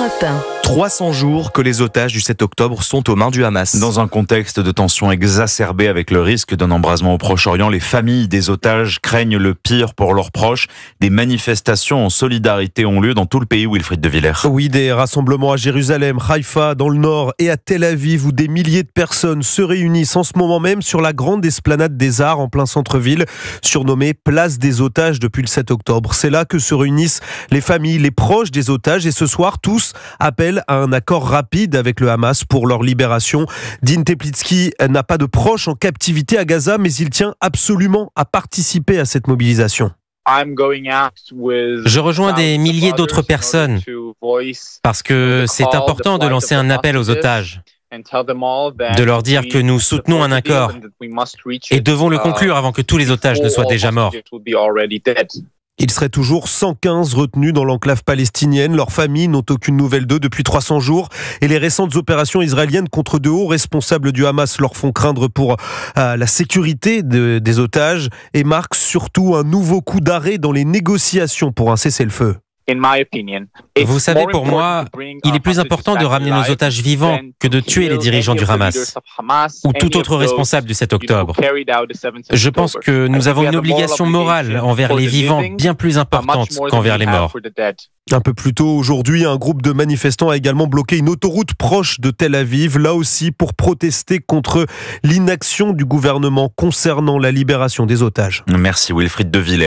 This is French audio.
Europe 1. 300 jours que les otages du 7 octobre sont aux mains du Hamas. Dans un contexte de tensions exacerbées avec le risque d'un embrasement au Proche-Orient, les familles des otages craignent le pire pour leurs proches. Des manifestations en solidarité ont lieu dans tout le pays, Wilfried de Villers. Oui, des rassemblements à Jérusalem, Haïfa, dans le nord et à Tel Aviv où des milliers de personnes se réunissent en ce moment même sur la grande esplanade des Arts en plein centre-ville, surnommée Place des otages depuis le 7 octobre. C'est là que se réunissent les familles, les proches des otages et ce soir, tous appellent à un accord rapide avec le Hamas pour leur libération. Dean Teplitsky n'a pas de proches en captivité à Gaza, mais il tient absolument à participer à cette mobilisation. Je rejoins des milliers d'autres personnes parce que c'est important de lancer un appel aux otages, de leur dire que nous soutenons un accord et devons le conclure avant que tous les otages ne soient déjà morts. Ils seraient toujours 115 retenus dans l'enclave palestinienne. Leurs familles n'ont aucune nouvelle d'eux depuis 300 jours. Et les récentes opérations israéliennes contre de hauts responsables du Hamas leur font craindre pour la sécurité des otages et marquent surtout un nouveau coup d'arrêt dans les négociations pour un cessez-le-feu. Vous savez, pour moi, il est plus important de ramener nos otages vivants que de tuer les dirigeants du Hamas ou tout autre responsable du 7 octobre. Je pense que nous avons une obligation morale envers les vivants bien plus importante qu'envers les morts. Un peu plus tôt aujourd'hui, un groupe de manifestants a également bloqué une autoroute proche de Tel Aviv, là aussi pour protester contre l'inaction du gouvernement concernant la libération des otages. Merci Wilfried de Villers.